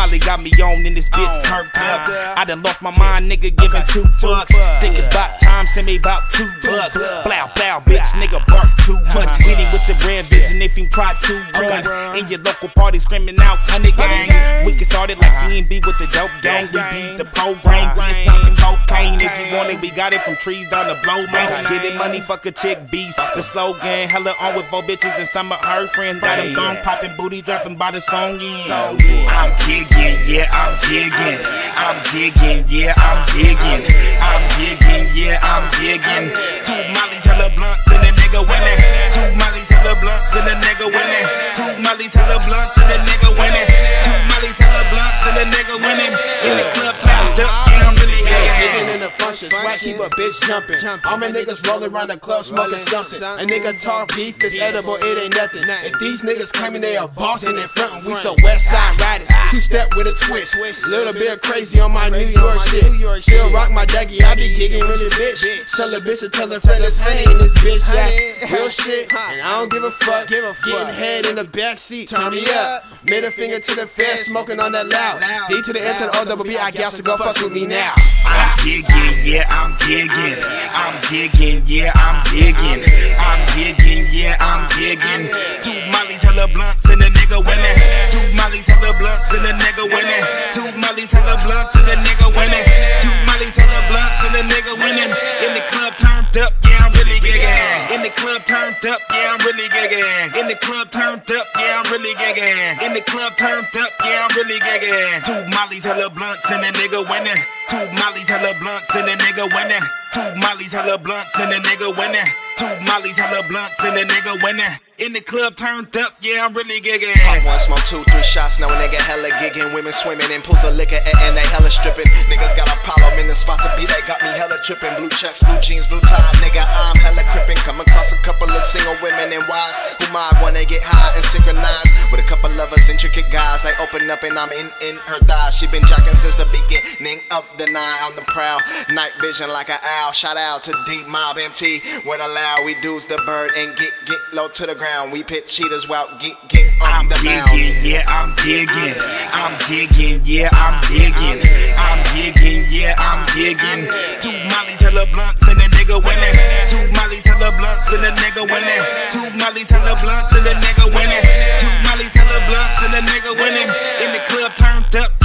Molly got me on in this bitch turned up. I done lost my mind, nigga, giving 2 fucks. Think it's about time, send me about $2. Blow, blow, bitch, nigga, bark too much. Hit him with the red vision if he try to run. In your local party screaming out, 100 gang. We can start it like CNB with the dope gang. We beat the program, we smoking cocaine. If you want it, we got it from trees down the blow, man. Get it money, fuck a chick, beast. The slogan, hella on with 4 bitches and some of her friends. Got them gone popping booty, dropping by the song, yeah. I'm gigging, yeah, I'm gigging. I'm gigging, yeah, I'm gigging. I'm gigging, yeah, I'm gigging. 2 mollies, hella blunts, and a nigga winning. 2 mollies, hella blunts, and a nigga winning. 2 mollies, hella blunts, and a nigga winning. 2 mollies, hella blunts, and a nigga winning. In the club, tapped up, yeah, I'm really gigging. In the function, swag keep a bitch jumping. All my niggas rolling around the club smoking something. A nigga talk beef is edible, it ain't nothing. If these niggas claiming they are boss and in front, we so west side riders. 2-step with a twist. Little bit crazy on my New York shit. Still rock my Dougie, I be gigging with a bitch. Tell a bitch to tell her friend there's honey in this bitch. Yes, real shit, and I don't give a fuck. Getting head in the backseat, turn me up. Middle finger to the feds, smoking on that loud. D to the M to the O-double-B, I guess to go fuck with me now. I'm gigging, yeah, I'm gigging. I'm gigging, yeah, I'm gigging. I'm gigging, yeah, I'm gigging. 2 mollies, hella blunts, and a nigga winning. 2 mollies, hella blunts, and a nigga winning. 2 mollies, hella blunts, and a nigga winning. 2 mollies, hella blunts, and a nigga winning. In the club turned up, yeah, I'm really gigging. In the club turned up, yeah, I'm really gigging. In the club turned up, yeah, I'm really gigging. In the club turned up, yeah, I'm really gigging. 2 mollies, hella blunts, and a nigga winning. 2 mollies, hella blunts, and a nigga winning. 2 mollies, hella blunts, and a nigga winning. 2 mollies, hella blunts, and a nigga winning. In the club turned up, yeah, I'm really gigging. Pop 1, smoke 2, 3 shots, now a nigga hella gigging. Women swimming in pools of liquor and they hella stripping. Niggas got a problem in the spot to be, they got me hella tripping. Blue chucks, blue jeans, blue tie, nigga, I'm hella crippin'. Come across a couple of single women and wives who might wanna get high and synchronize with a couple of us intricate guys. They open up and I'm in her thighs. She been jacking since the beginning of the night. On the prowl, night vision like an owl. Shout out to Deep Mob MT. What allow we do's the bird and get low to the ground. We pit cheaters while get on the mound. I'm gigging, yeah, I'm gigging. I'm gigging, yeah, I'm gigging. I'm gigging, yeah, I'm gigging. 2 mollies, hella blunts, and a nigga winning. 2 mollies, hella blunts, and a nigga winning. 2 mollies, hella blunts, and a nigga winning. 2 mollies, hella blunts, and a nigga winning. In the club turned up.